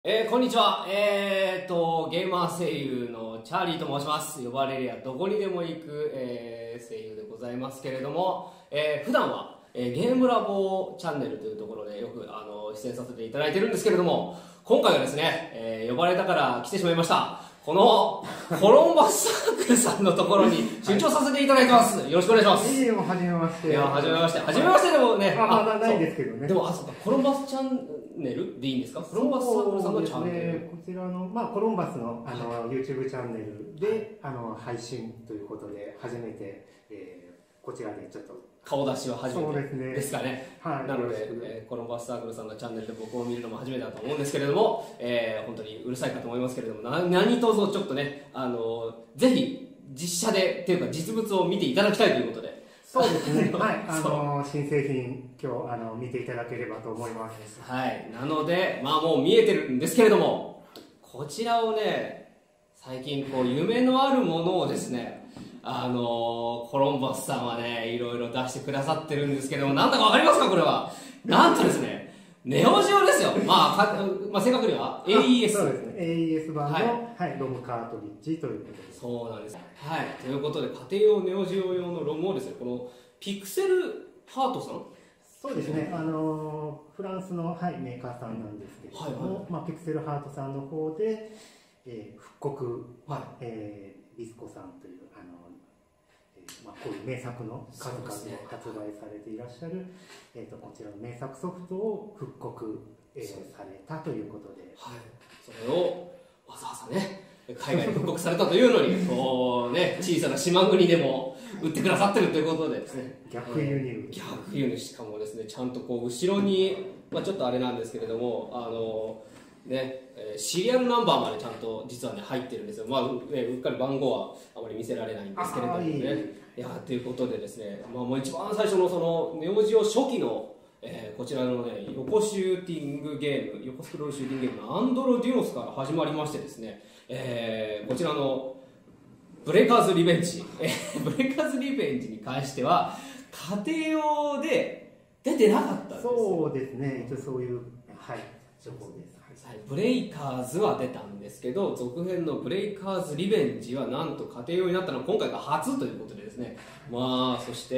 こんにちは。ゲーマー声優のチャーリーと申します。呼ばれりゃどこにでも行く、声優でございますけれども、普段は、ゲームラボチャンネルというところでよく出演させていただいてるんですけれども、今回はですね、呼ばれたから来てしまいました。このコロンバスサークルさんのところに出張させていただいてます。よろしくお願いします。 いいよ、はじめまして。 いや、はじめまして。はじめましてでもね。 まだないですけどね。 でも、そうか、コロンバスチャンネルでいいんですか？コロンバスサークルさんのチャンネル。 こちらの、コロンバスの、YouTube チャンネルで、配信ということで、初めて、こちらでちょっと。 顔出しは初めてでですかね。 はい。 なので、コロンバスサークルさんのチャンネルで僕を見るのも初めてだと思うんですけれども、本当にうるさいかと思いますけれども、何卒ちょっとね、ぜひ実写でっていうか実物を見ていただきたいということで。 そうですね。はい。新製品今日見ていただければと思います。 はい。なので、もう見えてるんですけれども、こちらをね、最近こう夢のあるものをですね。コロンバスさんはね、いろいろ出してくださってるんですけども、なんだかわかりますかこれは。なんとですね、ネオジオですよ。正確には AES。 そうですね。AES 版の、 はい、 ロムカートリッジということです。 そうなんです。はい。ということで、家庭用ネオジオ用のロムをですね、このピクセルハートさん。 そうですね。フランスの、メーカーさんなんですけれども、ピクセルハートさんの方で、復刻、ビスコさんというこういう名作の数々を発売されていらっしゃる、こちらの名作ソフトを復刻、されたということで、 それをわざわざね海外に復刻されたというのにこう、ね、小さな島国でも売ってくださってるということでですね、 逆輸入、 しかもですね、ちゃんとこう後ろに、ちょっとあれなんですけれどもシリアルナンバーまでちゃんと実はね入ってるんですよ。うっかり番号はあまり見せられないんですけれどもね。ということでですね、もう一番最初のそのネオジオ初期の、こちらのね横シューティングゲーム、横スクロールシューティングゲームのアンドロデュオスから始まりましてですね、こちらのブレイカーズリベンジ、ブレイカーズリベンジに関しては家庭用で出てなかったんですよ。 そうですね、一応そういう情報です。 ブレイカーズは出たんですけど、続編のブレイカーズリベンジはなんと家庭用になったのは今回が初ということでですね、そして、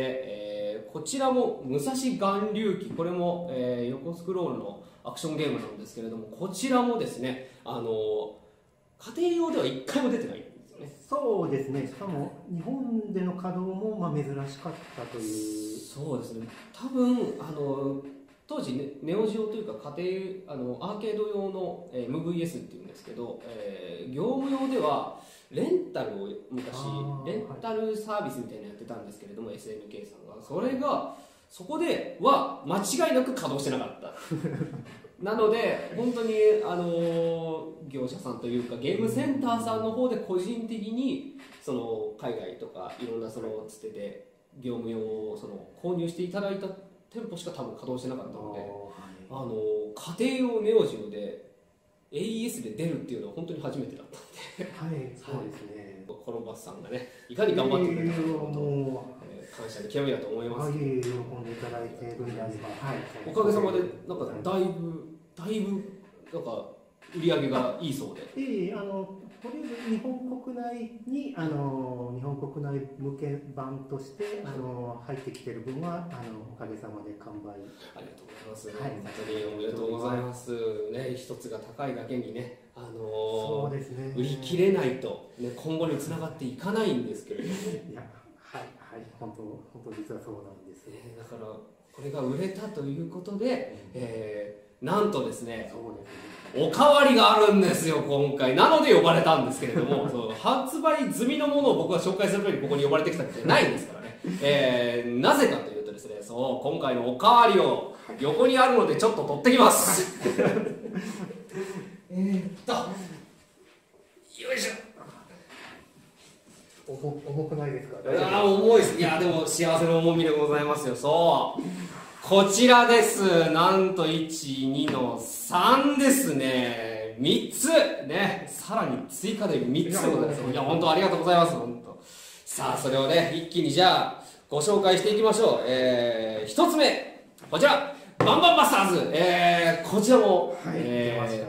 こちらも武蔵巌流記、これも、横スクロールのアクションゲームなんですけれども、こちらもですね、家庭用では1回も出てないんですよね。 そうですね、しかも日本での稼働も珍しかったという。 そうですね、多分当時、ネオジオというか家庭アーケード用の、MVS っていうんですけど、業務用ではレンタルを昔レンタルサービスみたいなのやってたんですけれども、SNK さんがそこでは間違いなく稼働してなかったなので本当に業者さんというかゲームセンターさんの方で個人的にその海外とかいろんなそのつてで業務用を購入していただいた店舗しか多分稼働してなかったので、家庭用ネオジオで AES で出るっていうのは本当に初めてだったんで、 そうですね。 コロンバスさんがねいかに頑張ってくれたかということを、感謝の極みだと思います。 喜んでいただいているんであれば、 おかげさまでなんかだいぶなんか売り上げがいいそうで。 とりあえず日本国内に日本国内向け版として入ってきている分はおかげさまで完売。 ありがとうございます。本当におめでとうございます。ね、一つが高いだけにね、 そうですね。 売り切れないとね今後につながっていかないんですけれども。 本当実はそうなんです。 だからこれが売れたということで、なんとですね。おかわりがあるんですよ今回。なので呼ばれたんですけれども発売済みのものを僕が紹介するためにここに呼ばれてきたわけじゃないんですからね、なぜかというとですね、今回のおかわりを横にあるのでちょっと取ってきますよいしょ。 重くないですか？ 重いです。いやでも幸せの重みでございますよ。こちらです。なんと1、2の3ですね。3つね。さらに追加で3つでございます。いや本当ありがとうございます。本当。さあそれをね一気にじゃあご紹介していきましょう。1つ目こちらバンバンバスターズ。こちらも、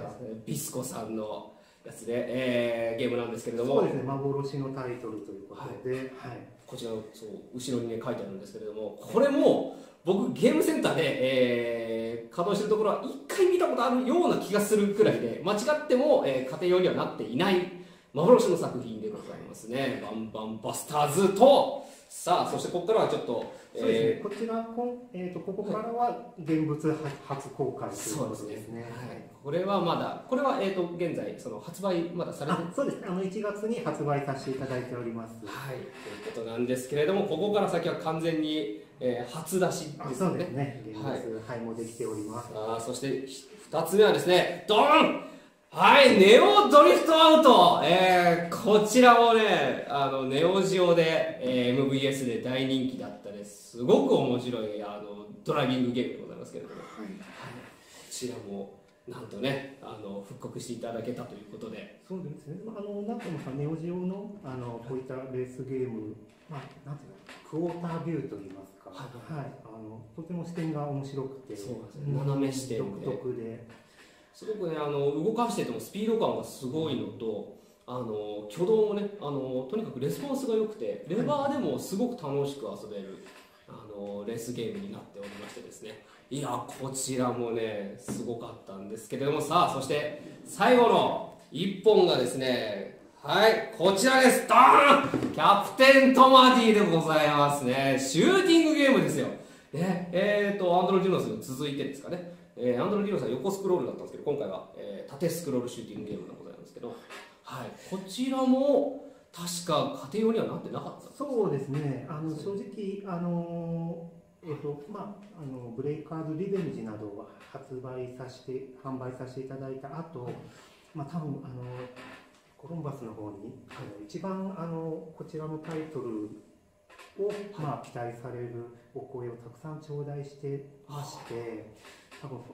ビスコさんのやつで、ゲームなんですけれども、 そうですね、幻のタイトルということで、はい、 こちらのそう後ろにね書いてあるんですけれども、これも僕ゲームセンターで、稼働してるところは1回見たことあるような気がするくらいで、間違っても、家庭用にはなっていない幻の作品でございますね。バンバンバスターズと、さあそしてここからはちょっと、 そうですね、こちらここからは現物初公開ということですね。 これはまだ、これは現在その発売まだされて、 そうですね、1月に発売させていただいております。 はい、ということなんですけれども、ここから先は完全に、初出しですね。 そうですね、現物配もできております。 そして2つ目はですね、ドン、はい、ネオドリフトアウト、こちらもね、ネオジオで、MVS で大人気だったです。すごく面白いドライビングゲームでございますけれども、こちらもなんとね、復刻していただけたということで。 そうですね、なんともネオジオのこういったレースゲーム、なんていうの、クォータービューといいますか、とても視点が面白くて、 そうですね、斜め視点で独特ですごくね、動かしててもスピード感がすごいのと、挙動もね、とにかくレスポンスが良くて、レバーでもすごく楽しく遊べる、レースゲームになっておりましてですね、いや、こちらもね、すごかったんですけれども、さあ、そして最後の1本がですね、はい、こちらです、ドーン、キャプテントマディでございますね、シューティングゲームですよ。ね、アンドロディノスに続いてですかね。アンドロディノスは横スクロールだったんですけど、今回は、縦スクロールシューティングゲームでございますけど、はい、こちらも確か家庭用にはなってなかったんですか？ そうですね、正直ブレイカーズリベンジなどを販売させていただいた後、多分コロンバスの方に、一番こちらのタイトルを、期待されるお声をたくさん頂戴してまして、多分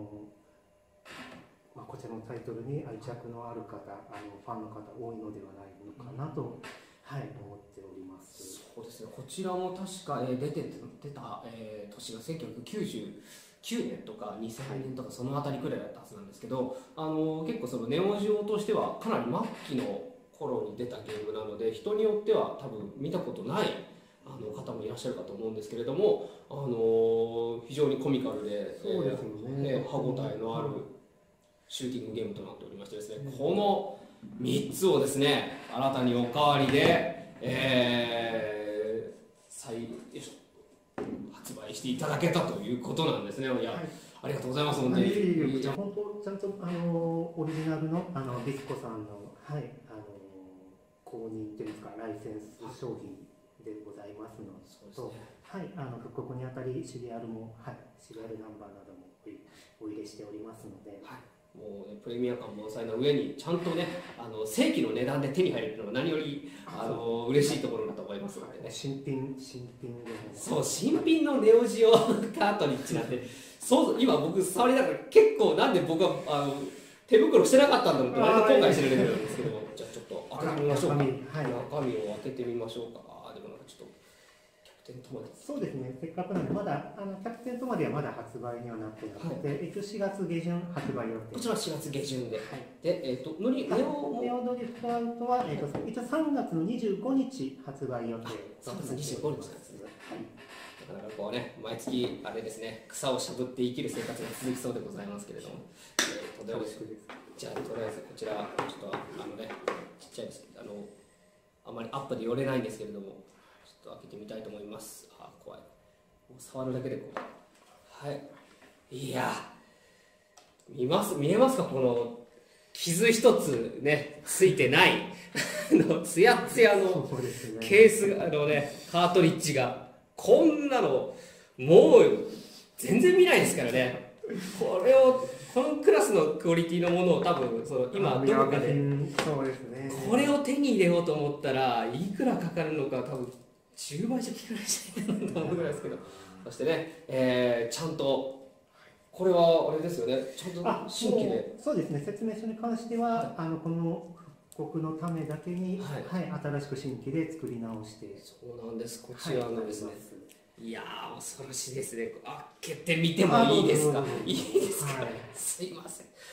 こちらのタイトルに愛着のある方、ファンの方多いのではないのかなと、思っております。 そうですね、こちらも確か、出た、年が1999年とか2000年とかその辺りくらいだったはずなんですけど、結構そのネオジオとしてはかなり末期の頃に出たゲームなので、人によっては多分見たことない方もいらっしゃるかと思うんですけれども、非常にコミカルで、 そうですね、 歯応えのあるシューティングゲームとなっておりましてですね、この3つをですね、新たにおかわりで、発売していただけたということなんですね。いや、ありがとうございます。本当に。 本当ちゃんとオリジナルのビスコさんの公認というかライセンス商品でございますのと、復刻にあたりシリアルも、シリアルナンバーなどもお入れしておりますので。 もうね、プレミア感満載な上にちゃんとね、正規の値段で手に入るのが何より嬉しいところだと思いますのでね。 新品で、 そう、新品のネオジオカートリッジなんて、そう今僕触りながら結構なんで僕は手袋してなかったんだろうって割と後悔してるレベルなんですけども、じゃあちょっと開けてみましょうか。中身を開けてみましょうか。でもなんかちょっとキャプテントマディ。 そうですね、せっかくなんで、まだキャプテントマディはまだ発売にはなってなくて、4月下旬発売予定。 こちら4月下旬で。で、ネオドリフトアウトは、一応3月の25日発売予定。 3月25日ですね。なかなかこうね、毎月あれですね、草をしゃぶって生きる生活が続きそうでございますけれども。じゃあとりあえずこちらちょっとちっちゃいですけど、あまりアップで寄れないんですけれども、ちょっと開けてみたいと思います。怖い。もう触るだけでこう。いや、見えますか、この傷一つねついてないツヤツヤのケースがカートリッジが、こんなのもう全然見ないですからね。このクラスのクオリティのものを多分今どこかでこれを手に入れようと思ったらいくらかかるのか、多分10倍じゃ効かないじゃないかと思うぐらいですけど、そしてね、ちゃんとこれはあれですよね、ちゃんと新規で。 そうですね、説明書に関しては、この復刻のためだけに、新しく新規で作り直して。 そうなんです、こちらのですね。いやー、恐ろしいですね。開けてみてもいいですか？いいですか？すいません。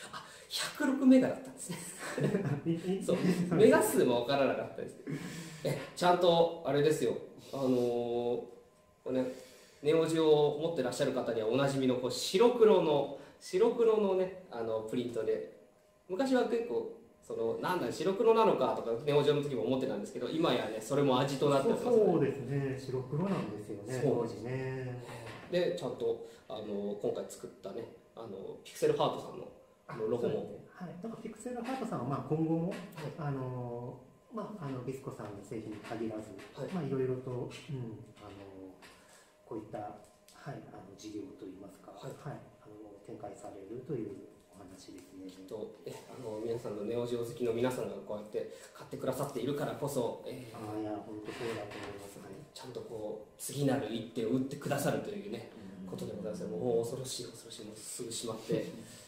106メガだったんですねそうメガ数も分からなかったです。ちゃんとあれですよ、ね、ネオジオを持ってらっしゃる方にはおなじみのこう白黒のねプリントで、昔は結構なんだ白黒なのかとかネオジオの時も思ってたんですけど、今やねそれも味となってます、ね、 そうですね、白黒なんですよね当時ね。 でちゃんと今回作ったねピクセルハートさんのロゴも、 はい、だからピクセルハートさんは今後も、ビスコさんの製品に限らず、いろいろと、こういった、事業といいますか、展開されるというお話ですね。 皆さんのネオジオ好きの皆さんがこうやって買ってくださっているからこそ、 いや本当そうだと思います、 ちゃんとこう次なる一手を打ってくださるというね、ことでございます。もう恐ろしいもうすぐしまって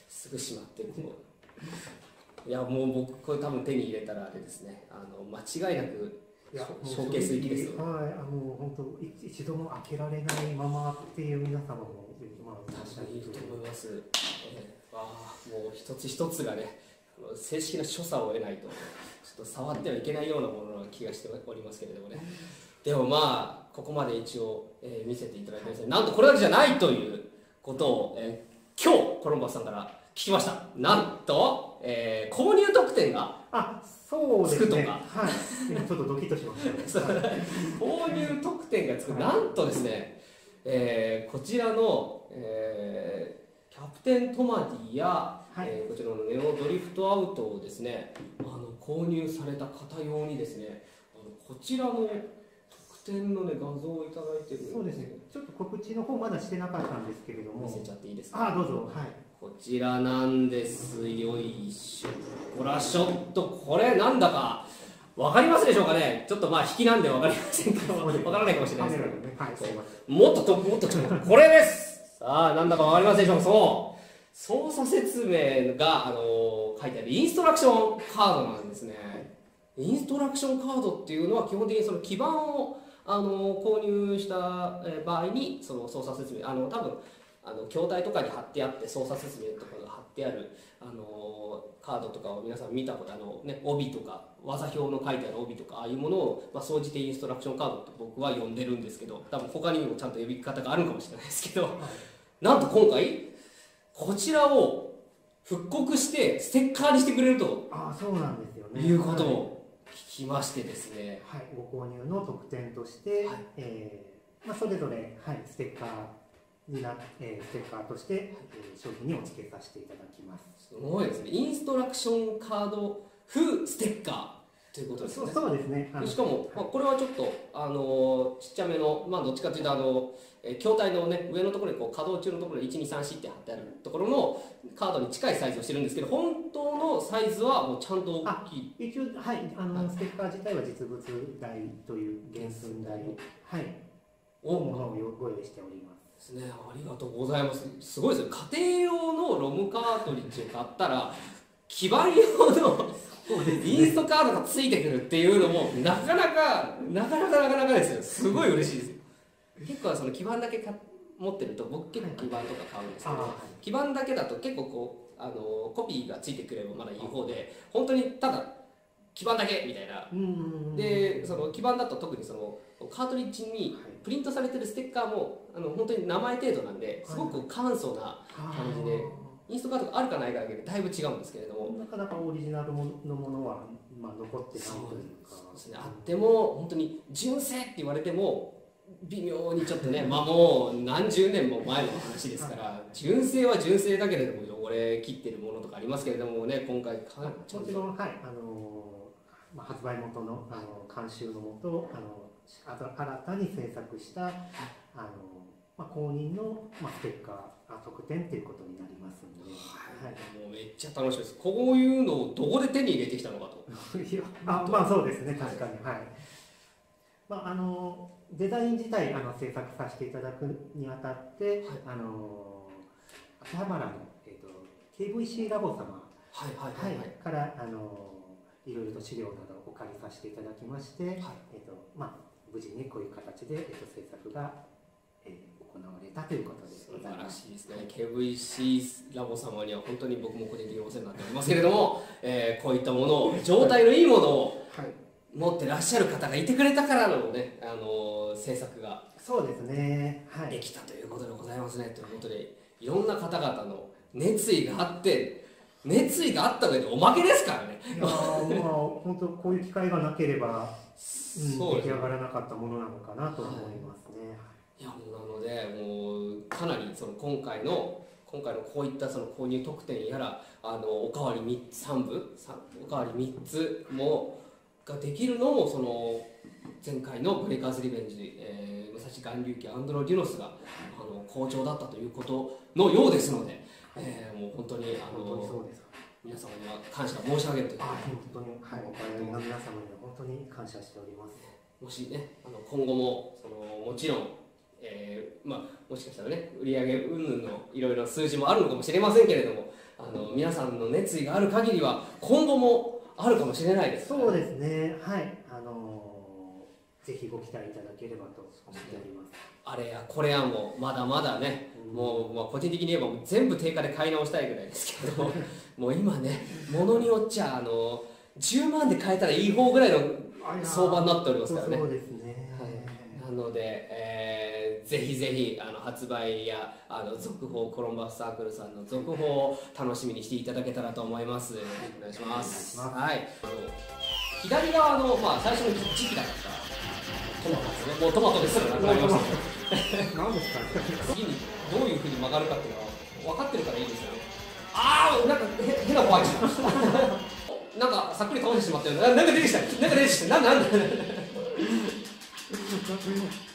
いやもう僕これ多分手に入れたらあれですね、間違いなくショーケース行きですよ。 もう本当一度も開けられないままっていう皆様も確かにいると思います。もう一つ一つがね正式な所作を得ないとちょっと触ってはいけないようなものな気がしておりますけれどもね。でもここまで一応、見せていただきました。なんとこれだけじゃないということを、今日コロンバスさんから聞きました。なんと、購入特典がつくとか、 ちょっとドキッとしました、 購入特典がつく、なんとですね、こちらの、キャプテントマディや、こちらのネオドリフトアウトをですね購入された方用にですねこちらの特典のね画像をいただいてるんです。 そうですね、ちょっと告知の方まだしてなかったんですけれども、 見せちゃっていいですか。 どうぞ。 こちらなんです。よいしょ。ほらちょっとこれなんだかわかりますでしょうかね。ちょっと引きなんでわかりませんけど、わからないかもしれないですけど、もっとこれです。さあなんだかわかりますでしょうか。操作説明が書いてあるインストラクションカードなんですね。インストラクションカードっていうのは基本的にその基板を購入した場合にその操作説明多分筐体とかに貼ってあって操作説明とかが貼ってあるカードとかを皆さん見たこと帯とか技表の書いてある帯とかああいうものを総じてインストラクションカードって僕は呼んでるんですけど、多分他にもちゃんと呼び方があるかもしれないですけど、なんと今回こちらを復刻してステッカーにしてくれるとそうなんですよね、 いうことを聞きましてですね、 ご購入の特典として、それぞれ、ステッカーとして、商品にお付けさせていただきます。 すごいですね。インストラクションカード風ステッカーということですね。 そうですね。 しかも、これはちょっとちっちゃめのどっちかというと筐体のね上のところに稼働中のところに1234って貼ってあるところのカードに近いサイズをしてるんですけど、本当のサイズはもうちゃんと大きい。 一応ステッカー自体は実物大という原寸大をものをご用意しております。 ですね、ありがとうございます。すごいですよ。家庭用のロムカートリッジを買ったら基板用のインストカードがついてくるっていうのもなかなかですよ。すごい嬉しいですよ。結構その基板だけ持ってると、僕結構基板とか買うんですけど、基板だけだと結構コピーがついてくればまだいい方で、本当にただ基板だけみたいな。でその基板だと特にそのカートリッジにプリントされてるステッカーも本当に名前程度なんで、すごく簡素な感じで、インストカードがあるかないかだけでだいぶ違うんですけれども、 なかなかオリジナルのものは残ってないというか、 そうですね、あっても本当に純正って言われても微妙にちょっとね、もう何十年も前の話ですから、純正は純正だけれども汚れ切ってるものとかありますけれどもね、今回もちろん発売元の監修のもと新たに制作した公認のステッカー特典ということになりますので、 もうめっちゃ楽しみです。こういうのをどこで手に入れてきたのかと。 そうですね、確かに。デザイン自体制作させていただくにあたって、秋葉原の、KVC ラボ様からいろいろと資料などをお借りさせていただきまして、無事にこういう形で、制作が、行われたということで素晴らしいですね。 KVC ラボ様には本当に僕も個人的にお世話になっておりますけれども、こういったものを、状態のいいものを持ってらっしゃる方がいてくれたからのね、制作がそうですね、はい、 できたということでございますね。ということで、いろんな方々の熱意があって、熱意があった上でおまけですからね。 いや本当こういう機会がなければ、出来上がらなかったものなのかなと思いますね。 いやもうなので、もうかなりその今回のこういったその購入特典やら、おかわり3部おかわり3つもができるのも、その前回のブレイカーズリベンジ、武蔵巌流機アンドロディノスが好調だったということのようですので、もう本当にそうです、 皆様には感謝申し上げるという本当に、はい、お金の皆様には本当に感謝しております。 もしね、今後ももちろん、もしかしたらね、売上云々のいろいろ数字もあるのかもしれませんけれども、皆さんの熱意がある限りは今後もあるかもしれないですからね。 そうですね、はい、ぜひご期待いただければと思っております。 あれやこれやもまだまだね、もう、個人的に言えばもう全部定価で買い直したいぐらいですけどもう今ね、ものによっちゃ10万で買えたらいい方ぐらいの相場になっておりますからね。 そうですね、 はい、なので、ぜひぜひ発売や続報、コロンバスサークルさんの続報を楽しみにしていただけたらと思います。お願いします。はい、左側の、最初の時期だったトマトですね。もうトマトですらなくなりましたね。 何ですかね。 次にどういうふうに曲がるかっていうのは分かってるからいいですよね。ああ、なんか変な子入っちゃったなんかさっくり倒してしまったよ。なんか出てきた。なんか出てきた。なん